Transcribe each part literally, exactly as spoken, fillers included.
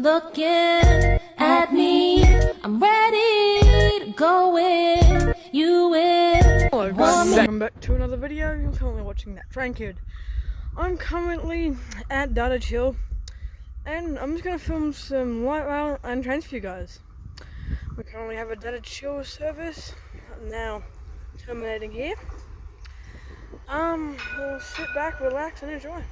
looking at me. I'm ready to go in. You in. Hello guys, welcome back to another video. You're currently watching That Train Kid. I'm currently at Dulwich Hill, and I'm just going to film some light rail and trains for you guys. We currently have a Dulwich Hill service now terminating here. Um, we'll sit back, relax, and enjoy.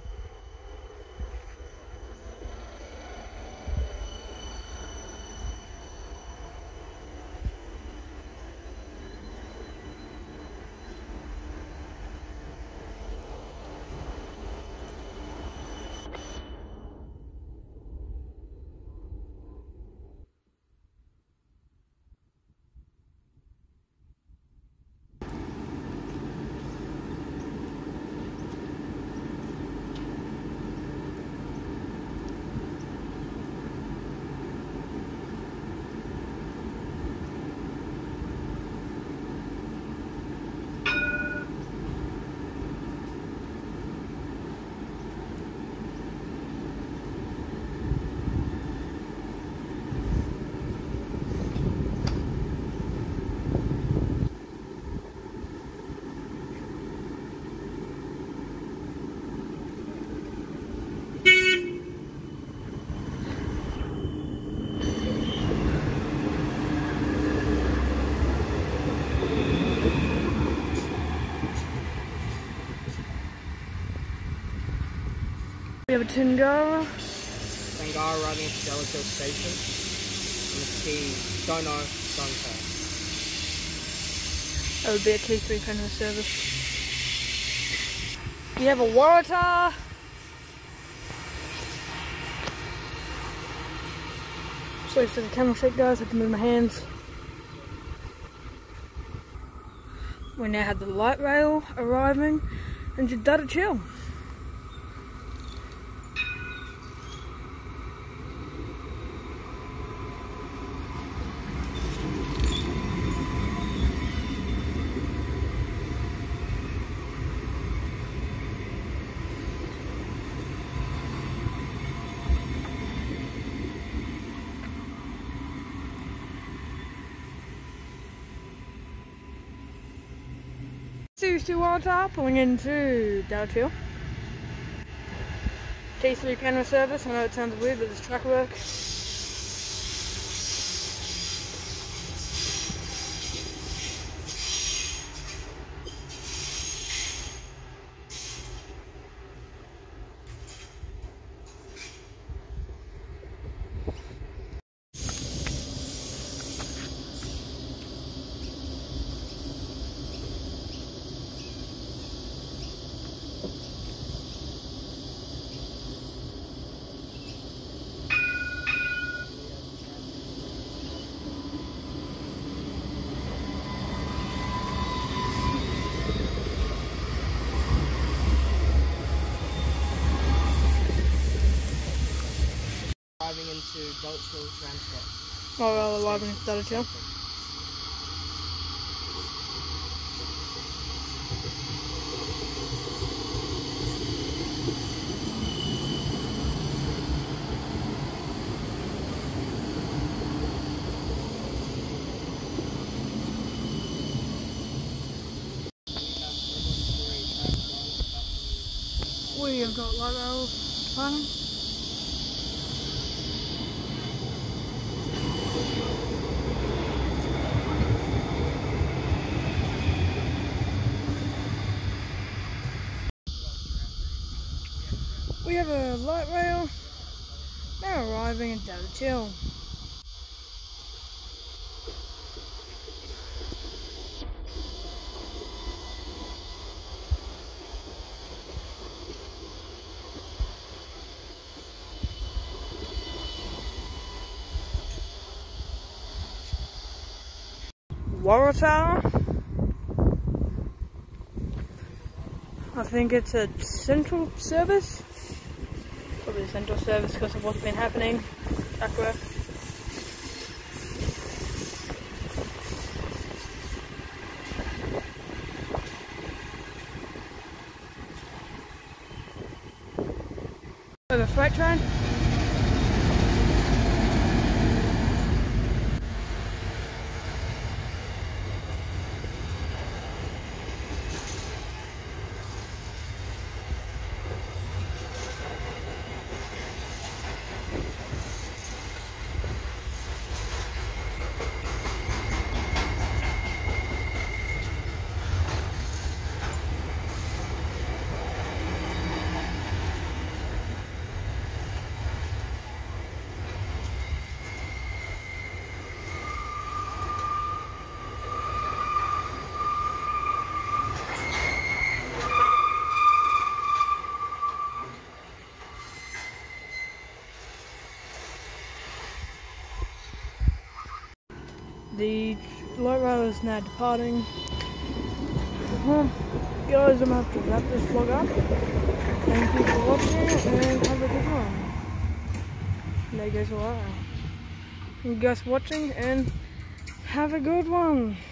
We have a Tangara. Tangara riding into Dulwich Hill Station. And the key, don't know, don't care. That would be a T three Penrith service. We have a Waratah. Sorry for the camera shake, guys, I have to move my hands. We now have the light rail arriving into Dulwich Hill. Series two Waratah pulling into Dulwich Hill. T three Penrith service. I know it sounds weird, but it's track work. Driving into Dulwich Hill tram stop. Oh, well, arriving into Dulwich Hill. We have got light rail running. We have a light rail now arriving in Dulwich Hill. Waratah. I think it's a central service. Probably a central service because of what's been happening. Track work. We have a freight train. the light rail is now departing. Well, guys, I'm gonna have to wrap this vlog up. Thank you for watching and have a good one. There goes all right. Thank you guys for watching and have a good one.